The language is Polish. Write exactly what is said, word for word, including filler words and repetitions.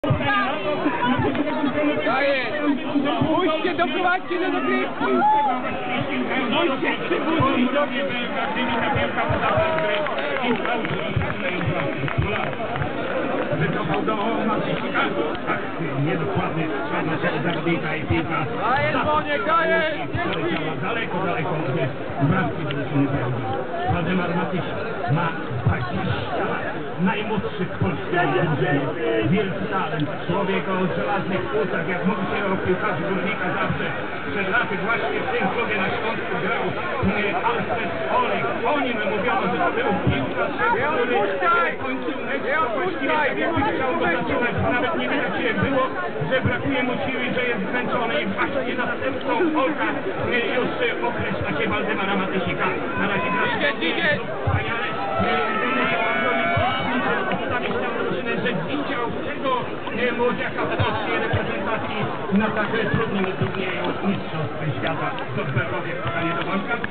Daję! Pójdźcie, doprowadźcie do dogrywki! Pójdźcie, przybudźcie! Wycofał do Massika. Tak, niedokładny strzał naszego zawodnika i piłka. Daję, boniek, daję! Poleciała daleko, daleko od bramki wyruszony prawda. Waldemar Matyś ma dwadzieścia lat. Najmłodszy w polskiej drużynie. Wielki talent. Człowiek o żelaznych płucach. Jak mówi się o piłkarzu Górnika zawsze. Przed laty właśnie w tym klubie na Śląsku grał Alfred Olek. O nim mówiono, że to był piłkarz, który kończył mecz. Właściwie jakby chciał go zaczynać, nawet nie widać było, że brakuje mu siły, że jest zmęczony i właśnie następcą Olka już określa się Waldemara Matysika. Na razie gra wspaniale. Postawić tę drużynę, że widział tego młodziaka w polskiej reprezentacji na tak trudnym turnieju mistrzostw świata. Do Bergowie, pytanie do Bońka.